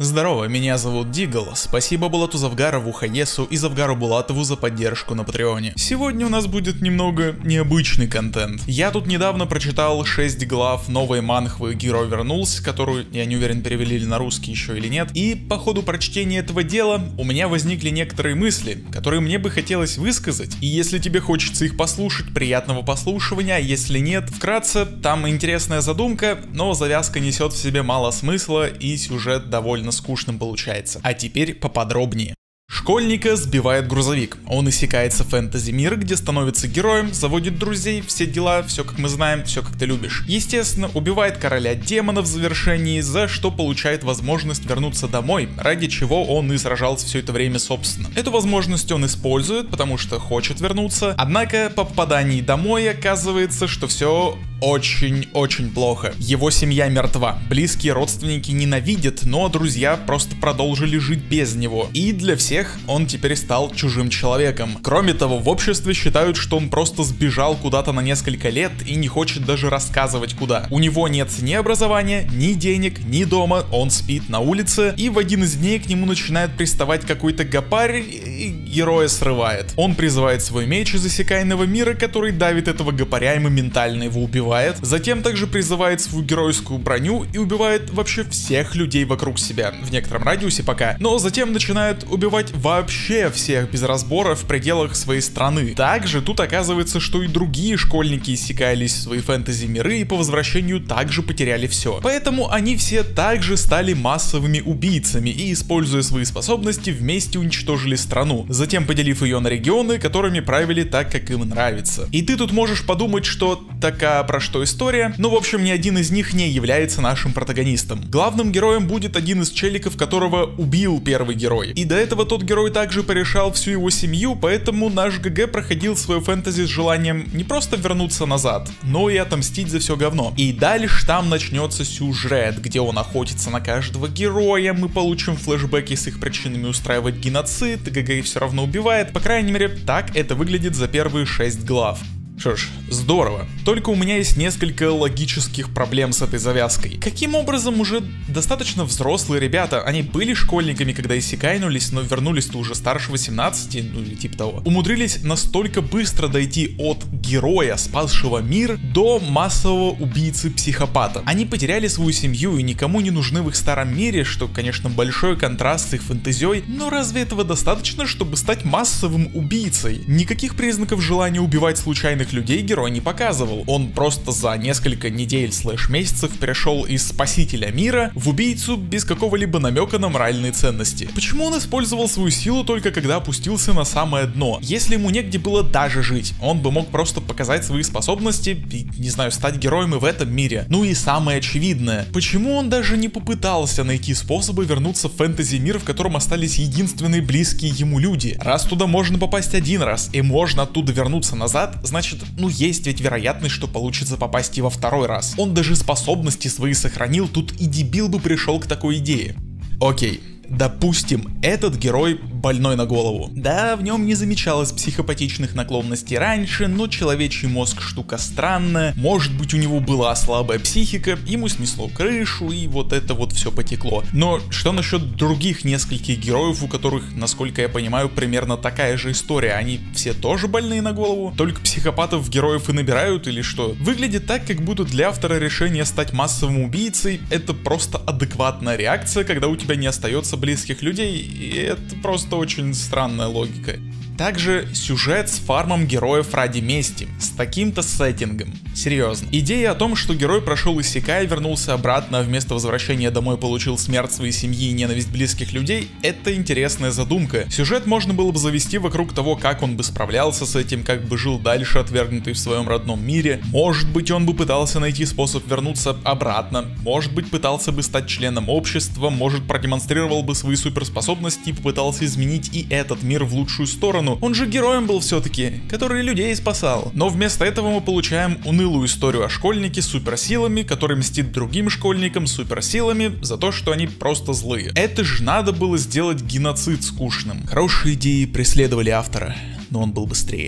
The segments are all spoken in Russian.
Здорово, меня зовут Дигл. Спасибо Булату Завгарову, Хаесу и Завгару Булатову за поддержку на Патреоне. Сегодня у нас будет немного необычный контент. Я тут недавно прочитал 6 глав новой манхвы «Герой вернулся», которую, я не уверен, перевели ли на русский еще или нет. И по ходу прочтения этого дела у меня возникли некоторые мысли, которые мне бы хотелось высказать. И если тебе хочется их послушать, приятного послушивания, а если нет, вкратце, там интересная задумка, но завязка несет в себе мало смысла и сюжет довольно скучным получается. А теперь поподробнее. Школьника сбивает грузовик. Он иссякается в фэнтези-мир, где становится героем, заводит друзей, все дела, все как мы знаем, все как ты любишь. Естественно, убивает короля демонов в завершении, за что получает возможность вернуться домой, ради чего он и сражался все это время собственно. Эту возможность он использует, потому что хочет вернуться, однако по попадании домой оказывается, что все очень-очень плохо. Его семья мертва, близкие родственники ненавидят, но друзья просто продолжили жить без него. И для всех он теперь стал чужим человеком. Кроме того, в обществе считают, что он просто сбежал куда-то на несколько лет и не хочет даже рассказывать куда. У него нет ни образования, ни денег, ни дома, он спит на улице, и в один из дней к нему начинает приставать какой-то гопарь и героя срывает. Он призывает свой меч из иссякаемого мира, который давит этого гопаря и моментально его убивает. Затем также призывает свою геройскую броню и убивает вообще всех людей вокруг себя, в некотором радиусе пока, но затем начинает убивать вообще всех без разбора в пределах своей страны. Также тут оказывается, что и другие школьники иссякались в свои фэнтези-миры и по возвращению также потеряли все. Поэтому они все также стали массовыми убийцами и, используя свои способности, вместе уничтожили страну, затем поделив ее на регионы, которыми правили так, как им нравится. И ты тут можешь подумать, что такая про что история, но в общем ни один из них не является нашим протагонистом. Главным героем будет один из челиков, которого убил первый герой. И до этого тот герой также порешал всю его семью, поэтому наш ГГ проходил свое фэнтези с желанием не просто вернуться назад, но и отомстить за все говно. И дальше там начнется сюжет, где он охотится на каждого героя, мы получим флешбеки с их причинами устраивать геноцид, ГГ все равно убивает, по крайней мере так это выглядит за первые 6 глав. Что ж, здорово. Только у меня есть несколько логических проблем с этой завязкой. Каким образом уже достаточно взрослые ребята, они были школьниками, когда иссякайнулись, но вернулись-то уже старше 18, ну или типа того, умудрились настолько быстро дойти от героя, спасшего мир, до массового убийцы-психопата. Они потеряли свою семью и никому не нужны в их старом мире, что, конечно, большой контраст с их фэнтезией, но разве этого достаточно, чтобы стать массовым убийцей? Никаких признаков желания убивать случайных людей герой не показывал. Он просто за несколько недель/месяцев перешел из спасителя мира в убийцу без какого-либо намека на моральные ценности. Почему он использовал свою силу только когда опустился на самое дно? Если ему негде было даже жить, он бы мог просто показать свои способности и, не знаю, стать героем и в этом мире. Ну и самое очевидное, почему он даже не попытался найти способы вернуться в фэнтези-мир, в котором остались единственные близкие ему люди? Раз туда можно попасть один раз и можно оттуда вернуться назад, значит, ну есть ведь вероятность, что получится попасть и во второй раз. Он даже способности свои сохранил, тут и дебил бы пришел к такой идее. Окей. Допустим, этот герой больной на голову. Да, в нем не замечалось психопатичных наклонностей раньше, но человечий мозг штука странная, может быть у него была слабая психика, ему снесло крышу и вот это вот все потекло. Но что насчет других нескольких героев, у которых, насколько я понимаю, примерно такая же история, они все тоже больные на голову? Только психопатов героев и набирают или что? Выглядит так, как будто для автора решение стать массовым убийцей это просто адекватная реакция, когда у тебя не остается близких людей, и это просто очень странная логика. Также сюжет с фармом героев ради мести, с таким-то сеттингом. Серьезно. Идея о том, что герой прошел иссякай, вернулся обратно, а вместо возвращения домой получил смерть своей семьи и ненависть близких людей, это интересная задумка. Сюжет можно было бы завести вокруг того, как он бы справлялся с этим, как бы жил дальше, отвергнутый в своем родном мире. Может быть, он бы пытался найти способ вернуться обратно, может быть, пытался бы стать членом общества, может, продемонстрировал бы свои суперспособности и попытался изменить и этот мир в лучшую сторону. Он же героем был все-таки, который людей спасал. Но вместо этого мы получаем унылую историю о школьнике с суперсилами, который мстит другим школьникам с суперсилами за то, что они просто злые. Это же надо было сделать геноцид скучным. Хорошие идеи преследовали автора, но он был быстрее.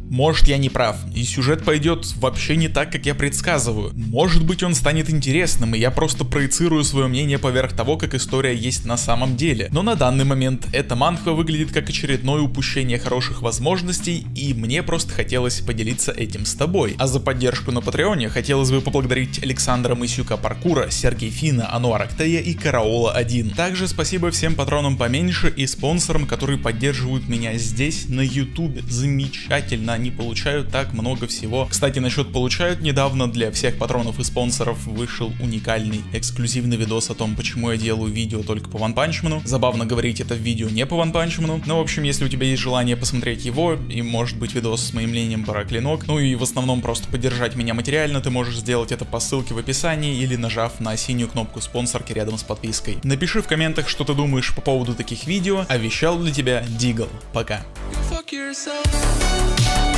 Может, я не прав, и сюжет пойдет вообще не так, как я предсказываю. Может быть, он станет интересным, и я просто проецирую свое мнение поверх того, как история есть на самом деле. Но на данный момент эта манхва выглядит как очередное упущение хороших возможностей, и мне просто хотелось поделиться этим с тобой. А за поддержку на Патреоне хотелось бы поблагодарить Александра Мысюка Паркура, Сергей Фина, Ануар Актея и Караола 1. Также спасибо всем патронам поменьше и спонсорам, которые поддерживают меня здесь на YouTube. Замечательно, они получают так много всего. Кстати, насчет получают, недавно для всех патронов и спонсоров вышел уникальный эксклюзивный видос о том, почему я делаю видео только по One Punch Man. Забавно говорить это в видео не по One Punch Man, но в общем, если у тебя есть желание посмотреть его и может быть видос с моим мнением про Клинок, ну и в основном просто поддержать меня материально, ты можешь сделать это по ссылке в описании или нажав на синюю кнопку спонсорки рядом с подпиской. Напиши в комментах, что ты думаешь по поводу таких видео, а вещал для тебя Дигл. Пока.